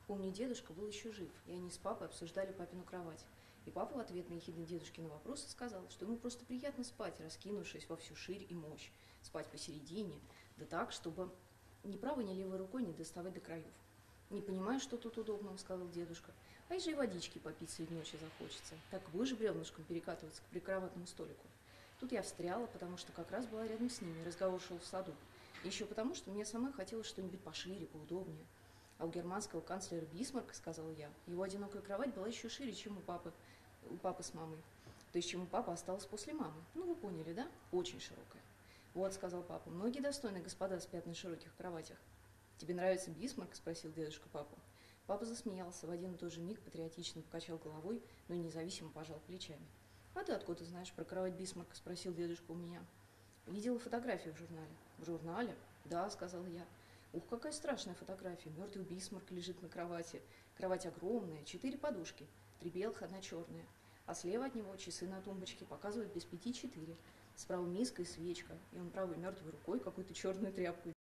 Помню, дедушка был еще жив, и они с папой обсуждали папину кровать. И папа в ответ на ехидный дедушкины вопросы сказал, что ему просто приятно спать, раскинувшись во всю ширь и мощь, спать посередине, да так, чтобы ни правой, ни левой рукой не доставать до краев. «Не понимаю, что тут удобного», — сказал дедушка. «А и же и водички попить среди ночи захочется. Так будешь бревнышком перекатываться к прикроватному столику». Тут я встряла, потому что как раз была рядом с ними, разговор шел в саду. И еще потому, что мне самой хотелось что-нибудь пошире, поудобнее. А у германского канцлера Бисмарка, сказала я, его одинокая кровать была еще шире, чем у папы с мамой. То есть, чем у папы осталось после мамы. Ну, вы поняли, да? Очень широкая. Вот, сказал папа, многие достойные господа спят на широких кроватях. «Тебе нравится Бисмарк?» – спросил дедушка папу. Папа засмеялся, в один и тот же миг патриотично покачал головой, но независимо пожал плечами. «А ты откуда знаешь про кровать Бисмарка?» – спросил дедушка у меня. «Видела фотографию в журнале». «В журнале?» «Да», – сказала я. «Ух, какая страшная фотография. Мертвый Бисмарк лежит на кровати. Кровать огромная, 4 подушки, 3 белых, 1 черная. А слева от него часы на тумбочке показывают без 5 4. Справа миска и свечка, и он правой мертвой рукой какую-то черную тряпку